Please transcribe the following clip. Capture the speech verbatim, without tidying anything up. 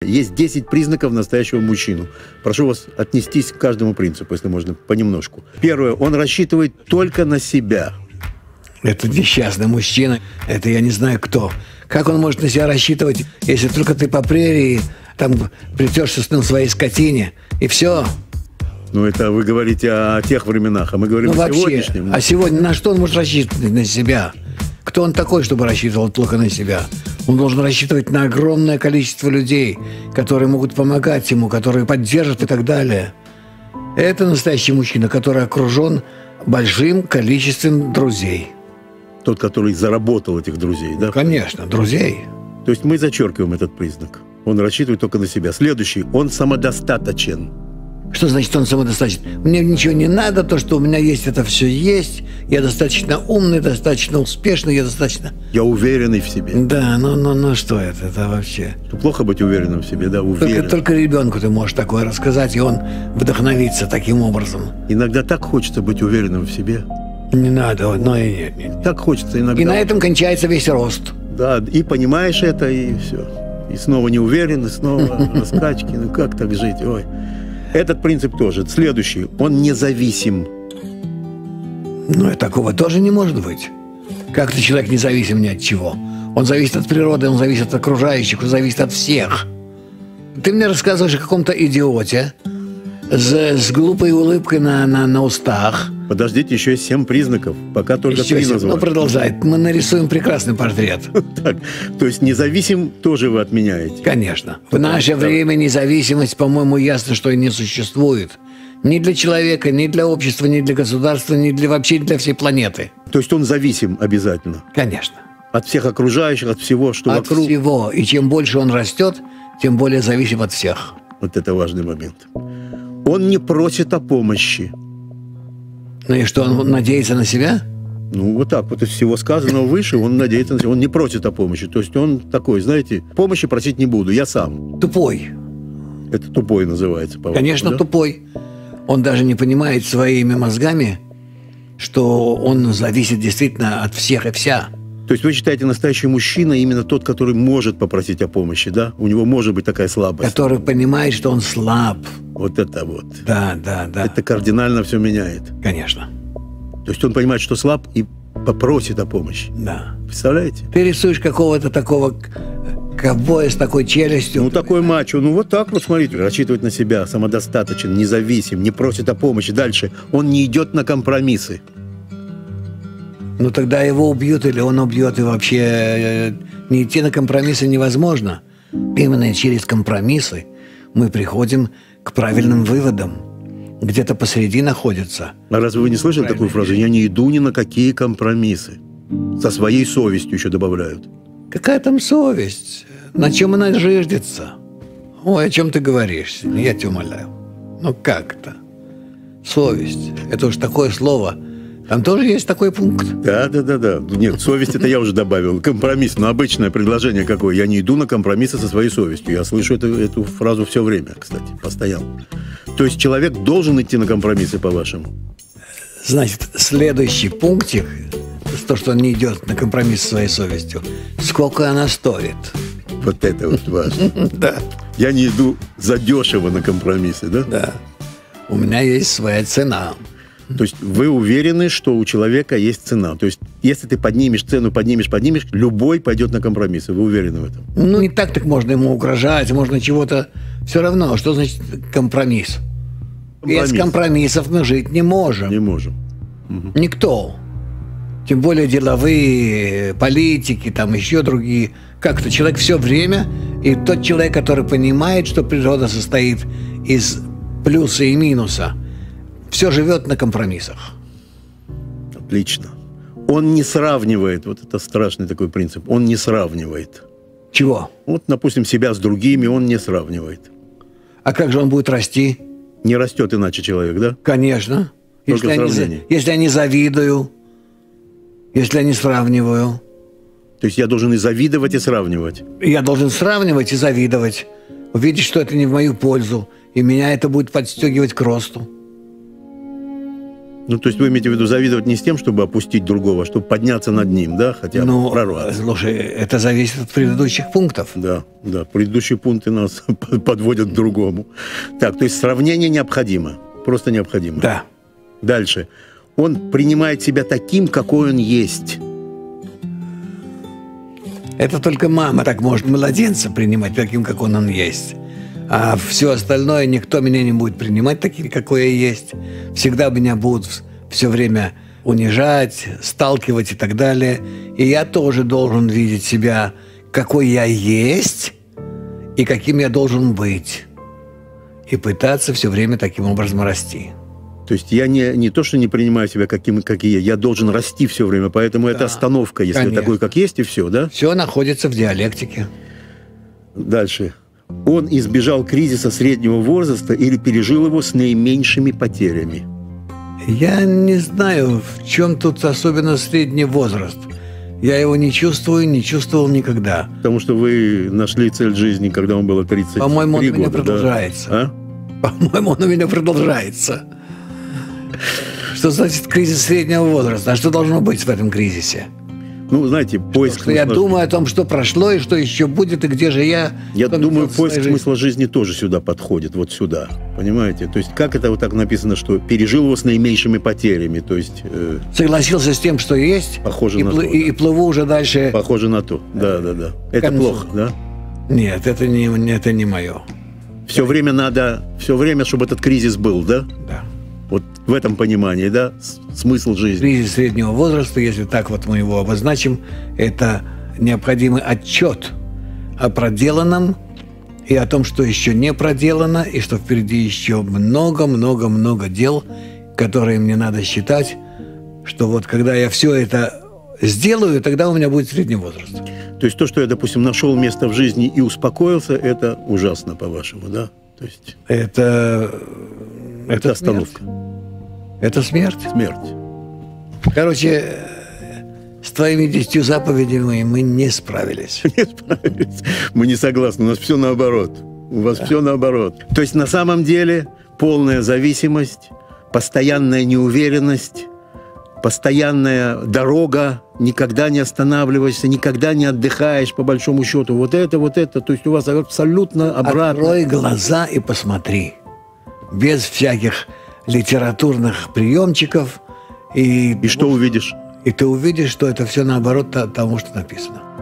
Есть десять признаков настоящего мужчину. Прошу вас отнестись к каждому принципу, если можно, понемножку. Первое. Он рассчитывает только на себя. Это несчастный мужчина. Это я не знаю кто. Как он может на себя рассчитывать, если только ты по прерии там плетешься на своей скотине, и все? Ну, это вы говорите о тех временах, а мы говорим ну, о вообще, сегодняшнем. А сегодня на что он может рассчитывать? На себя. Кто он такой, чтобы рассчитывал только на себя? Он должен рассчитывать на огромное количество людей, которые могут помогать ему, которые поддержат и так далее. Это настоящий мужчина, который окружен большим количеством друзей. Тот, который заработал этих друзей, да? Конечно, друзей. То есть мы зачеркиваем этот признак. Он рассчитывает только на себя. Следующий. Он самодостаточен. Что значит он самодостаточен? Мне ничего не надо, то, что у меня есть, это все есть. Я достаточно умный, достаточно успешный, я достаточно... Я уверенный в себе. Да, ну, ну, ну что это, это вообще... Плохо быть уверенным в себе, да, уверен. Только, только ребенку ты можешь такое рассказать, и он вдохновится таким образом. Иногда так хочется быть уверенным в себе. Не надо, но и нет, нет. Так хочется иногда. И на этом кончается весь рост. Да, и понимаешь это, и все. И снова не уверен, и снова раскачки. Ну как так жить? Ой. Этот принцип тоже. Следующий. Он независим. Ну, и такого тоже не может быть. Как-то человек независим ни от чего. Он зависит от природы, он зависит от окружающих, он зависит от всех. Ты мне рассказываешь о каком-то идиоте с, с глупой улыбкой на, на, на устах. Подождите, еще есть семь признаков. Пока только еще три семь. назвали. Ну, продолжай. Мы нарисуем прекрасный портрет. Так, то есть независим тоже вы отменяете? Конечно. В наше время независимость, по-моему, ясно, что и не существует. Ни для человека, ни для общества, ни для государства, ни для вообще для всей планеты. То есть он зависим обязательно? Конечно. От всех окружающих, от всего, что от вокруг? От всего. И чем больше он растет, тем более зависим от всех. Вот это важный момент. Он не просит о помощи. Ну и что, он надеется на себя? Ну, вот так вот из всего сказанного выше он надеется на себя. Он не просит о помощи. То есть он такой, знаете, помощи просить не буду, я сам. Тупой. Это тупой называется, по-вашему, Конечно, да? тупой. Он даже не понимает своими мозгами, что он зависит действительно от всех и вся. То есть вы считаете, настоящий мужчина именно тот, который может попросить о помощи, да? У него может быть такая слабость. Который понимает, что он слаб. Вот это вот. Да, да, да. Это кардинально все меняет. Конечно. То есть он понимает, что слаб, и попросит о помощи. Да. Представляете? Ты рисуешь какого-то такого ковбоя с такой челюстью. Ну, такой мачо. Ну, вот так вот, смотрите, рассчитывает на себя, самодостаточен, независим, не просит о помощи. Дальше. Он не идет на компромиссы. Ну, тогда его убьют или он убьет, и вообще не идти на компромиссы невозможно. Именно через компромиссы мы приходим к правильным выводам. Где-то посреди находится. А разве вы не слышали такую фразу? Я не иду ни на какие компромиссы. Со своей совестью еще добавляют. Какая там совесть? На чем она жиждется? Ой, о чем ты говоришь? Я тебя умоляю. Ну как это? Совесть. Это уж такое слово. Там тоже есть такой пункт? Да, да, да, да. Нет, совесть это я уже добавил. Компромисс. Но обычное предложение какое? Я не иду на компромиссы со своей совестью. Я слышу эту, эту фразу все время, кстати, постоянно. То есть человек должен идти на компромиссы, по-вашему? Значит, следующий пунктик, то, что он не идет на компромисс со своей совестью, сколько она стоит? Вот это вот важно. Да. Я не иду задешево на компромиссы, да? Да. У меня есть своя цена. То есть вы уверены, что у человека есть цена? То есть если ты поднимешь цену, поднимешь, поднимешь, любой пойдет на компромиссы. Вы уверены в этом? Ну, не так так можно ему угрожать, можно чего-то... Все равно, что значит компромисс? Компромисс. Без компромиссов мы жить не можем. Не можем. Угу. Никто. Тем более деловые, политики, там еще другие. Как-то человек все время, и тот человек, который понимает, что природа состоит из плюса и минуса, все живет на компромиссах. Отлично. Он не сравнивает, вот это страшный такой принцип, он не сравнивает. Чего? Вот, допустим, себя с другими он не сравнивает. А как же он будет расти? Не растет иначе человек, да? Конечно. Только если, сравнение. Я не, если я не завидую, если я не сравниваю. То есть я должен и завидовать, и сравнивать. Я должен сравнивать и завидовать. Увидеть, что это не в мою пользу. И меня это будет подстегивать к росту. Ну, то есть вы имеете в виду завидовать не с тем, чтобы опустить другого, а чтобы подняться над ним, да, хотя бы Ну, прорваться. слушай, это зависит от предыдущих пунктов. Да, да, предыдущие пункты нас подводят к другому. Так, то есть сравнение необходимо, просто необходимо. Да. Дальше. Он принимает себя таким, какой он есть. Это только мама так может младенца принимать таким, как он, он есть. А все остальное никто меня не будет принимать таким, какой я есть. Всегда меня будут все время унижать, сталкивать и так далее. И я тоже должен видеть себя, какой я есть и каким я должен быть. И пытаться все время таким образом расти. То есть я не, не то, что не принимаю себя каким, как я, я должен расти все время, поэтому да, это остановка, если конечно. Такой, как есть, и все, да? Все находится в диалектике. Дальше. Он избежал кризиса среднего возраста или пережил его с наименьшими потерями? Я не знаю, в чем тут особенно средний возраст. Я его не чувствую, не чувствовал никогда. Потому что вы нашли цель жизни, когда вам было тридцать три года. По-моему, он у меня да? продолжается. А? По-моему, он у меня продолжается. Что значит кризис среднего возраста? А что должно быть в этом кризисе? Ну, знаете, поиск что, что я думаю о том, что прошло и что еще будет, и где же я. Я думаю, поиск смысла жизни тоже сюда подходит, вот сюда. Понимаете? То есть, как это вот так написано, что пережил его с наименьшими потерями? То есть... Э, согласился с тем, что есть. Похоже и на пл- то. И, Да. и плыву уже дальше. Похоже на то. Да, да, да. Это концу. Плохо, да? Нет, это не, это не мое. Все да. время надо, все время, чтобы этот кризис был, да? Да. Вот в этом понимании, да, смысл жизни. Кризис среднего возраста, если так вот мы его обозначим, это необходимый отчет о проделанном и о том, что еще не проделано, и что впереди еще много-много-много дел, которые мне надо считать, что вот когда я все это сделаю, тогда у меня будет средний возраст. То есть то, что я, допустим, нашел место в жизни и успокоился, это ужасно, по-вашему, да? То есть... Это... Это, это остановка. Смерть. Это смерть. Смерть. Короче, с твоими десятью заповедями мы не справились. Не справились. Мы не согласны. У нас все наоборот. У вас да. все наоборот. То есть на самом деле полная зависимость, постоянная неуверенность, постоянная дорога, никогда не останавливаешься, никогда не отдыхаешь, по большому счету. Вот это, вот это. То есть у вас абсолютно обратно. Открой глаза и посмотри. Без всяких литературных приемчиков. И, и что увидишь? И ты увидишь, что это все наоборот тому, что написано.